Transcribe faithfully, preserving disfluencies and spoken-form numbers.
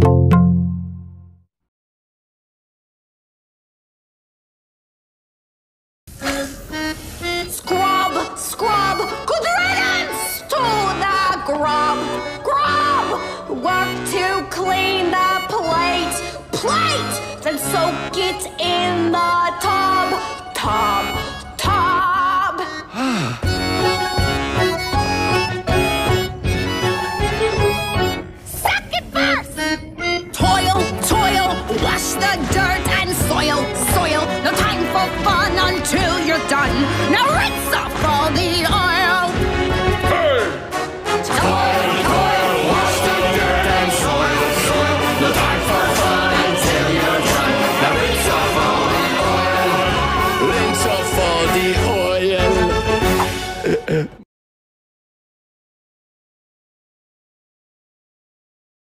Scrub, scrub, good riddance to the grub, grub. Work to clean the plate, plate. Then soak it in the tub, tub, tub. Second verse. Toil, toil, wash the dirt and soil, soil. No time for fun until you're done. Now